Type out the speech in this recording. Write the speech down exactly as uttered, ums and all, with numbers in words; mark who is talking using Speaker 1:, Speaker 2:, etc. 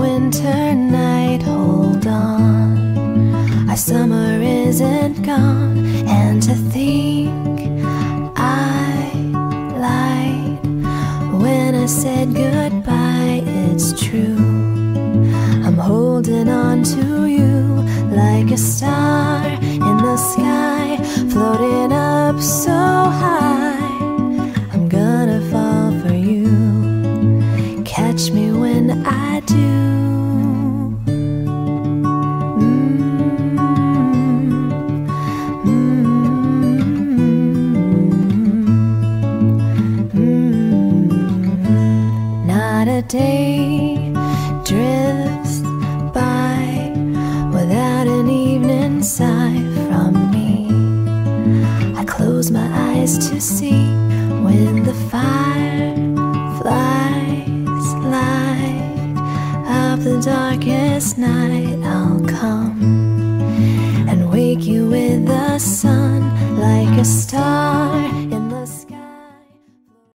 Speaker 1: winter night, hold on. Our summer isn't gone, and to think I lied when I said goodbye. It's true, I'm holding on to you like a star in the sky, floating up so high. I'm gonna fall for you, catch me when I do. Not a day drifts by without an evening sigh from me. I close my eyes to see when the fireflies light up the darkest night. I'll come and wake you with the sun like a star